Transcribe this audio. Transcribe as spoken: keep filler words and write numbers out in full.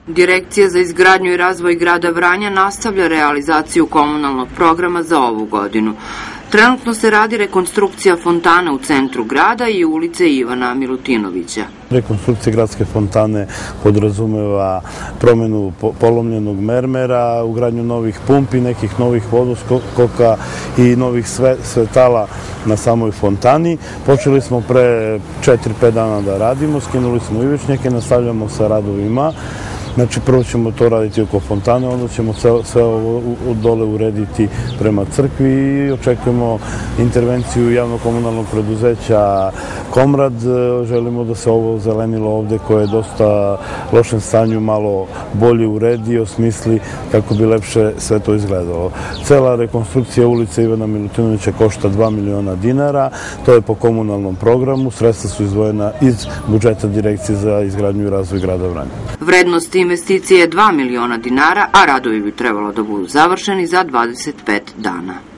Direkcija za izgradnju i razvoj grada Vranja nastavlja realizaciju komunalnog programa za ovu godinu. Trenutno se radi rekonstrukcija fontana u centru grada i ulice Ivana Milutinovića. Rekonstrukcija gradske fontane podrazumeva promenu polomljenog mermera, ugradnju novih pumpi, nekih novih vodoskoka i novih svetala na samoj fontani. Počeli smo pre četiri pet dana da radimo, skinuli smo ivičnjake, nastavljamo sa radovima. Znači, prvo ćemo to raditi oko fontane, onda ćemo sve ovo dole urediti prema crkvi i očekujemo intervenciju javno-komunalnog preduzeća Komrad. Želimo da se ovo zelenilo ovde koje je dosta lošem stanju malo bolje uredi, osmisli kako bi lepše sve to izgledalo. Cela rekonstrukcija ulice Ivana Milutinovića košta dva miliona dinara, to je po komunalnom programu, sredstva su izdvojena iz budžeta Direkcije za izgradnju i razvoj grada Vranja. Vrednost investicije je dva miliona dinara, a radovi bi trebalo da budu završeni za dvadeset pet dana.